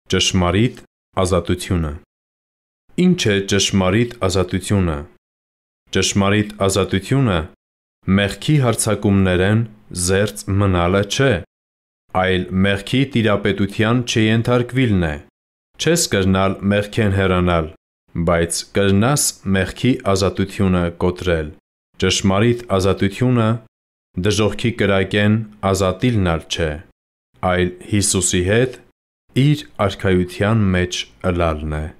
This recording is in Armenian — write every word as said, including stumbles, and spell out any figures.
Ճշմարիտ ազատությունը։ Ինչ է ճշմարիտ ազատությունը։ Ճշմարիտ ազատությունը մեղքի հարձակումներեն զերծ մնալը չէ, այլ մեղքի տիրապետության չենթարկվելն է։ Չես կրնալ մեղքեն հեռանալ, բայց կրնաս մեղքի ազատությունը կոտրել։ Ճշմարիտ ազատությունը դժոխքի կրակեն ազատիլնալ չէ, այլ Հիսուսի հետ իր արքայության մեջ ըլալն է։